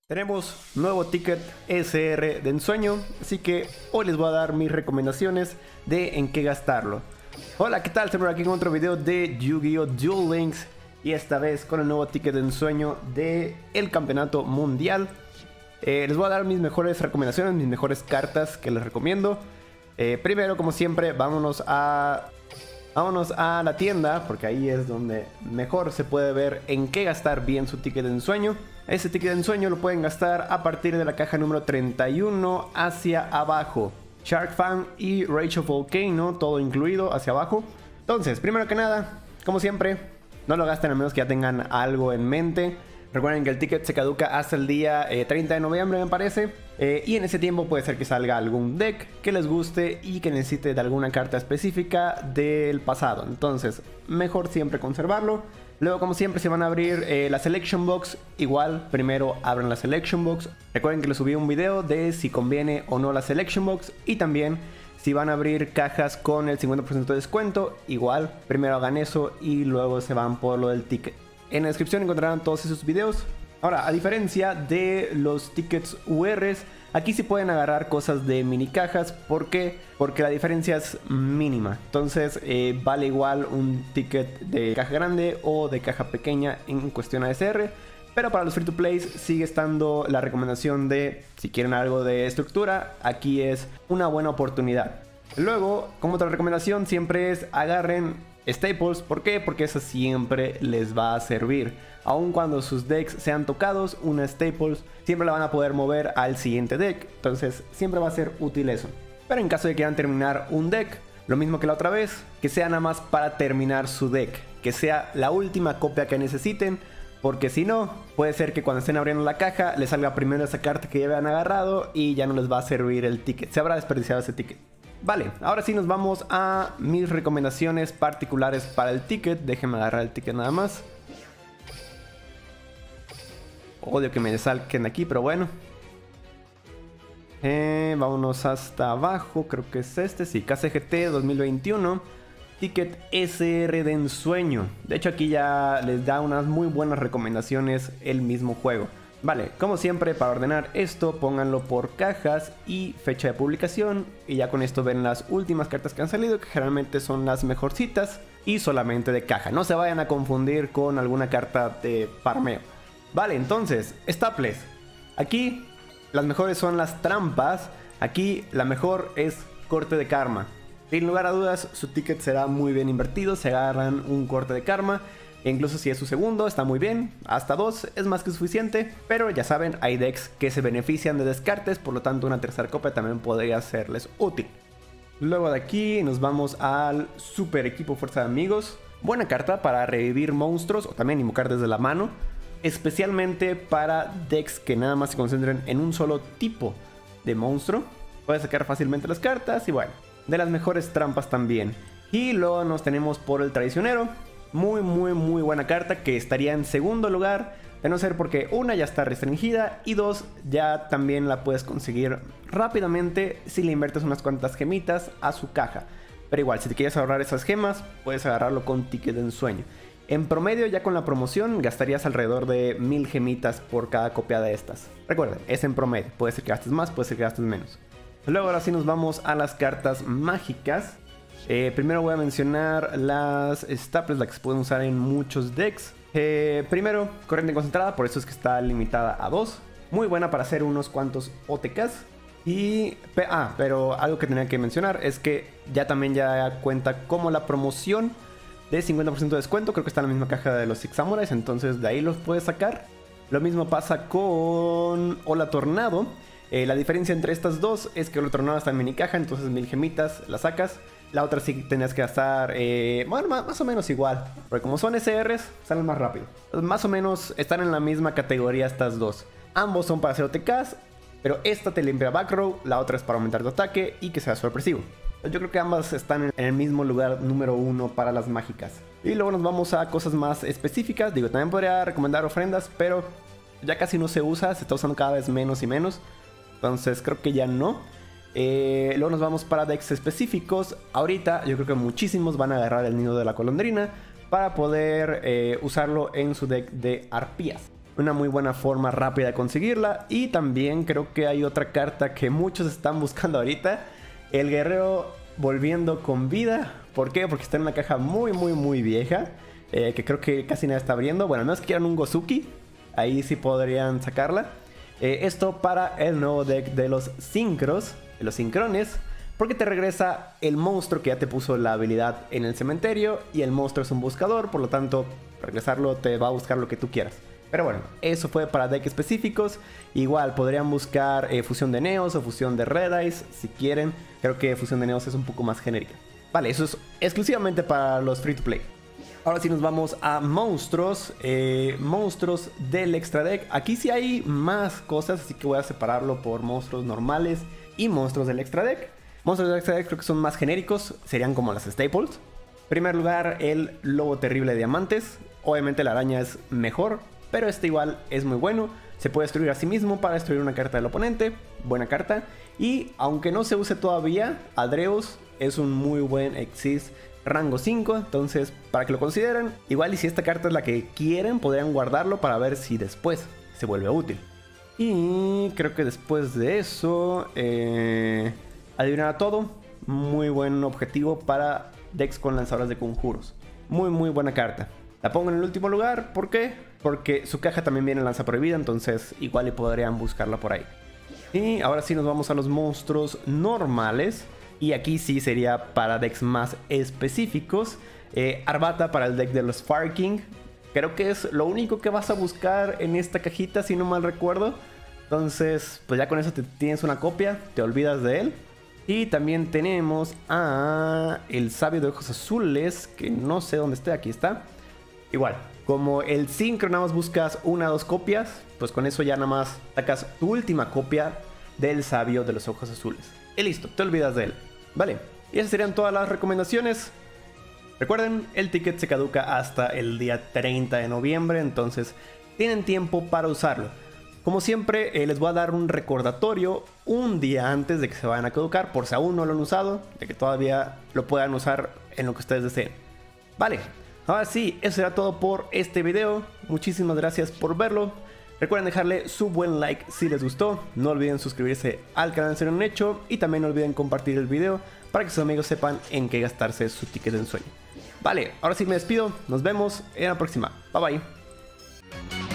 Tenemos nuevo ticket SR de ensueño, así que hoy les voy a dar mis recomendaciones de en qué gastarlo. Hola, ¿qué tal? Estamos aquí con otro video de Yu-Gi-Oh! Duel Links y esta vez con el nuevo ticket de ensueño del campeonato mundial. Les voy a dar mis mejores recomendaciones, mis mejores cartas que les recomiendo. Primero, como siempre, vámonos a la tienda, porque ahí es donde mejor se puede ver en qué gastar bien su ticket de ensueño. Ese ticket de ensueño lo pueden gastar a partir de la caja número 31 hacia abajo. Shark Fan y Rage of Volcano, todo incluido hacia abajo. Entonces, primero que nada, como siempre, no lo gasten a menos que ya tengan algo en mente. Recuerden que el ticket se caduca hasta el día 30 de noviembre, me parece. Y en ese tiempo puede ser que salga algún deck que les guste y que necesite de alguna carta específica del pasado. Entonces, mejor siempre conservarlo. Luego, como siempre, si van a abrir la Selection Box, igual, primero abran la Selection Box. Recuerden que les subí un video de si conviene o no la Selection Box. Y también, si van a abrir cajas con el 50% de descuento, igual, primero hagan eso y luego se van por lo del ticket. En la descripción encontrarán todos esos videos. Ahora, a diferencia de los tickets URs, aquí sí pueden agarrar cosas de mini cajas. ¿Por qué? Porque la diferencia es mínima. Entonces vale igual un ticket de caja grande o de caja pequeña en cuestión ASR. Pero para los free to play sigue estando la recomendación de, si quieren algo de estructura, aquí es una buena oportunidad. Luego, como otra recomendación, siempre es agarren staples. ¿Por qué? Porque eso siempre les va a servir. Aun cuando sus decks sean tocados, una staples siempre la van a poder mover al siguiente deck. Entonces siempre va a ser útil eso. Pero en caso de que quieran terminar un deck, lo mismo que la otra vez, que sea nada más para terminar su deck. Que sea la última copia que necesiten. Porque si no, puede ser que cuando estén abriendo la caja les salga primero esa carta que ya habían agarrado y ya no les va a servir el ticket. Se habrá desperdiciado ese ticket. Vale, ahora sí nos vamos a mis recomendaciones particulares para el ticket. Déjenme agarrar el ticket nada más. Odio que me salquen aquí, pero bueno. Vámonos hasta abajo, creo que es este, sí, KCGT 2021. Ticket SR de ensueño. De hecho aquí ya les da unas muy buenas recomendaciones el mismo juego. Vale, como siempre, para ordenar esto, pónganlo por cajas y fecha de publicación. Y ya con esto ven las últimas cartas que han salido, que generalmente son las mejorcitas y solamente de caja. No se vayan a confundir con alguna carta de farmeo. Vale, entonces, staples. Aquí las mejores son las trampas. Aquí la mejor es corte de karma. Sin lugar a dudas, su ticket será muy bien invertido. Se agarran un corte de karma. E incluso si es su segundo, está muy bien. Hasta 2 es más que suficiente. Pero ya saben, hay decks que se benefician de descartes. Por lo tanto, una tercera copia también podría serles útil. Luego de aquí nos vamos al super equipo Fuerza de Amigos. Buena carta para revivir monstruos o también invocar desde la mano. Especialmente para decks que nada más se concentren en un solo tipo de monstruo. Puedes sacar fácilmente las cartas y bueno, de las mejores trampas también. Y luego nos tenemos por el traicionero. Muy buena carta que estaría en segundo lugar, de no ser porque una ya está restringida y dos ya también la puedes conseguir rápidamente si le inviertes unas cuantas gemitas a su caja. Pero igual, si te quieres ahorrar esas gemas, puedes agarrarlo con ticket de ensueño. En promedio, ya con la promoción, gastarías alrededor de 1000 gemitas por cada copia de estas. Recuerden, es en promedio, puede ser que gastes más, puede ser que gastes menos. Luego ahora sí nos vamos a las cartas mágicas. Primero voy a mencionar las staples, las que se pueden usar en muchos decks. Primero, corriente concentrada, por eso es que está limitada a 2. Muy buena para hacer unos cuantos OTKs. Pero algo que tenía que mencionar es que ya también ya cuenta como la promoción de 50% de descuento. Creo que está en la misma caja de los Six Samurais, entonces de ahí los puedes sacar. Lo mismo pasa con Hola Tornado. La diferencia entre estas dos es que Hola Tornado está en mini caja, entonces 1000 gemitas las sacas. La otra sí tenías que gastar, bueno, más o menos igual. Porque como son SRs, salen más rápido. Entonces, más o menos están en la misma categoría estas dos. Ambos son para hacer OTKs, pero esta te limpia back row, la otra es para aumentar tu ataque y que sea sorpresivo. Yo creo que ambas están en el mismo lugar número 1 para las mágicas. Y luego nos vamos a cosas más específicas. Digo, también podría recomendar ofrendas, pero ya casi no se usa, se está usando cada vez menos y menos. Entonces creo que ya no. Luego nos vamos para decks específicos. Ahorita yo creo que muchísimos van a agarrar el nido de la golondrina para poder usarlo en su deck de arpías. una muy buena forma rápida de conseguirla. Y también creo que hay otra carta que muchos están buscando ahorita. El guerrero volviendo con vida. ¿Por qué? Porque está en una caja muy vieja. Que creo que casi nadie está abriendo. Bueno, al menos que quieran un Gozuki. Ahí sí podrían sacarla. Esto para el nuevo deck de los sincros. De los sincrones. Porque te regresa el monstruo que ya te puso la habilidad en el cementerio. Y el monstruo es un buscador. Por lo tanto, regresarlo te va a buscar lo que tú quieras. Pero bueno, eso fue para decks específicos. Igual podrían buscar fusión de Neos o fusión de Red Eyes si quieren. Creo que fusión de Neos es un poco más genérica. Vale, eso es exclusivamente para los free to play. Ahora sí nos vamos a monstruos. Monstruos del extra deck. Aquí sí hay más cosas, así que voy a separarlo por monstruos normales y monstruos del extra deck. Monstruos del extra deck creo que son más genéricos. Serían como las staples. En primer lugar, el lobo terrible de diamantes. Obviamente la araña es mejor, pero este igual es muy bueno. Se puede destruir a sí mismo para destruir una carta del oponente. Buena carta. Y aunque no se use todavía, Adreus es un muy buen Exist rango 5. Entonces, para que lo consideren. Igual y si esta carta es la que quieren, podrían guardarlo para ver si después se vuelve útil. Y creo que después de eso, adivinar a todo. Muy buen objetivo para decks con lanzadores de conjuros. Muy buena carta. La pongo en el último lugar, ¿por qué? Porque su caja también viene lanza prohibida, entonces igual y podrían buscarla por ahí. Y ahora sí nos vamos a los monstruos normales. Y aquí sí sería para decks más específicos. Arbata para el deck de los Fire King. Creo que es lo único que vas a buscar en esta cajita, si no mal recuerdo. Entonces, pues ya con eso tienes una copia, te olvidas de él. Y también tenemos a el sabio de ojos azules, que no sé dónde esté, aquí está. Igual, como el sincro nada más buscas una o dos copias, pues con eso ya nada más sacas tu última copia del sabio de los ojos azules. Y listo, te olvidas de él. Vale, y esas serían todas las recomendaciones. Recuerden, el ticket se caduca hasta el día 30 de noviembre, entonces tienen tiempo para usarlo. Como siempre, les voy a dar un recordatorio un día antes de que se vayan a caducar, por si aún no lo han usado, de que todavía lo puedan usar en lo que ustedes deseen. Vale. Ahora sí, eso será todo por este video. Muchísimas gracias por verlo. Recuerden dejarle su buen like si les gustó. No olviden suscribirse al canal si no lo han hecho. Y también no olviden compartir el video para que sus amigos sepan en qué gastarse su ticket de ensueño. Vale, ahora sí me despido. Nos vemos en la próxima. Bye bye.